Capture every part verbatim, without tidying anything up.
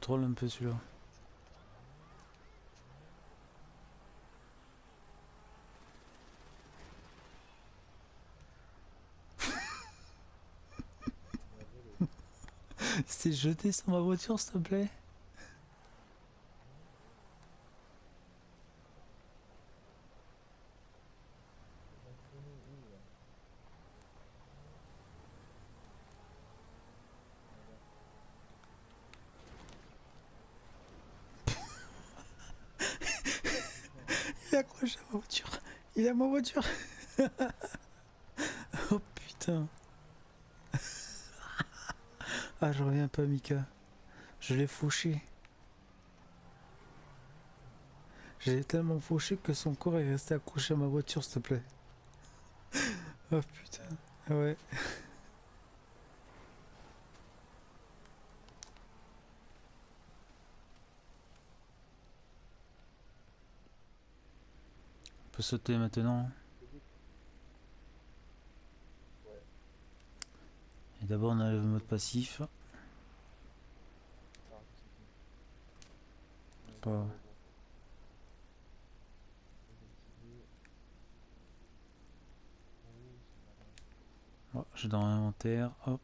Troll un peu celui-là. C'est jeté sur ma voiture s'il te plaît. Il est accroché à ma voiture. Il est à ma voiture. Oh putain. Ah je reviens pas Mika. Je l'ai fauché. J'ai tellement fauché que son corps est resté accroché à ma voiture s'il te plaît. Oh putain. Ouais. On peut sauter maintenant. Et d'abord on a le mode passif. Pas... Oh, j'ai dans l'inventaire. Hop.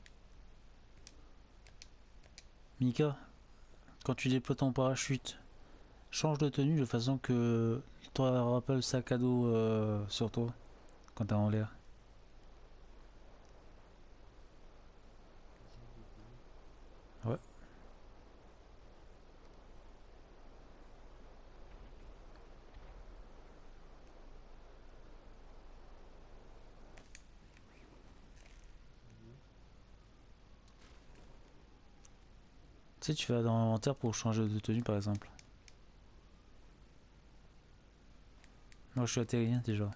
Mika, quand tu déploies ton parachute, change de tenue de façon que tu n'auras pas le sac à dos euh, sur toi quand t'es en l'air. Ouais. Tu sais, tu vas dans l'inventaire pour changer de tenue par exemple. Moi je suis atterri déjà.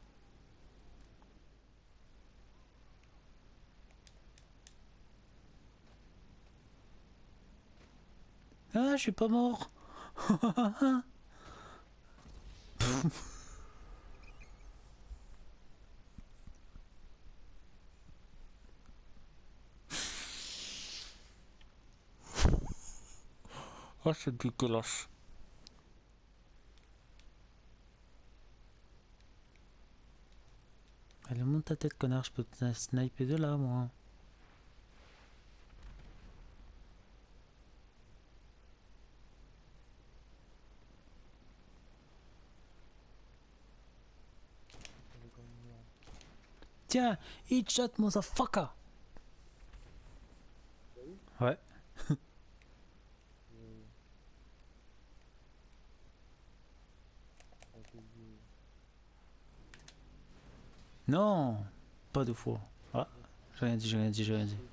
Ah, je suis pas mort. Oh, c'est dégueulasse. Allez, monte ta tête, connard, je peux te sniper de là, moi. Tiens, eat shot, motherfucker. Ouais. Non, pas deux fois. Ah, j'ai rien dit, j'ai rien dit, j'ai rien dit.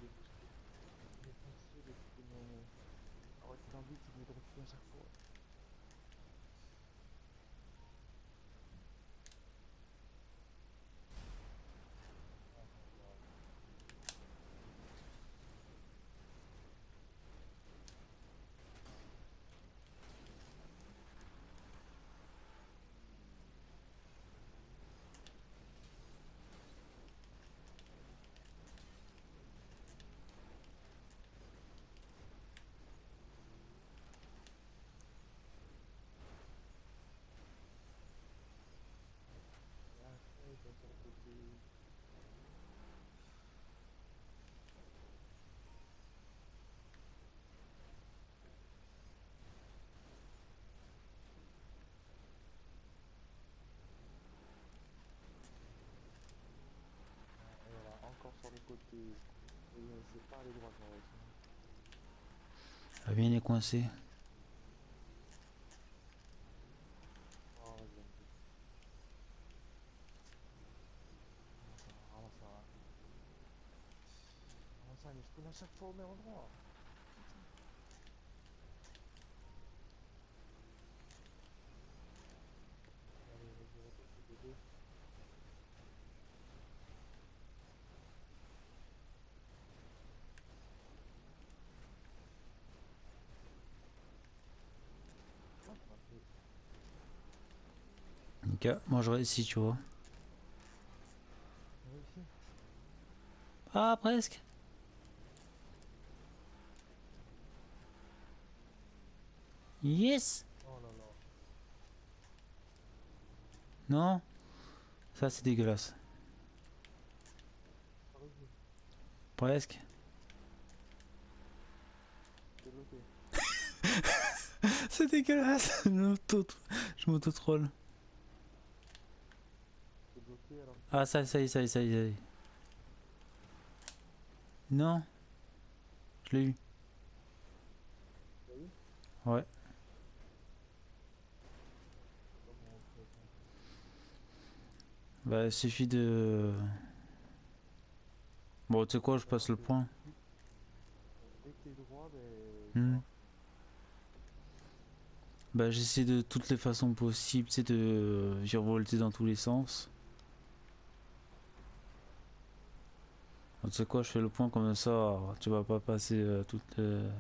La mienne est coincée. Ok, moi je réussis, tu vois. Ah, presque. Yes. Oh là là. Non. Ça c'est dégueulasse. Horrible. Presque. C'est bloqué. C'est dégueulasse. Je m'auto- je m'auto-troll. C'est bloqué alors. Ah ça, ça y est, ça y est, ça y est. Ça y est. Non. Je l'ai eu. T'as vu? Ouais. Comment on fait ça? Bah il suffit de... Bon tu sais quoi, je Ouais, non, passe le c'est point. dès, dès que t'es droit, ben ça Hmm. marche. Bah j'essaie de toutes les façons possibles, tu sais, de virevolter dans tous les sens. Tu sais quoi, je fais le point comme ça, tu vas pas passer euh, toute... euh,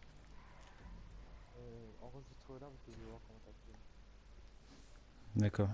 Euh, enregistre là parce que je veux voir comment t'as fait. D'accord.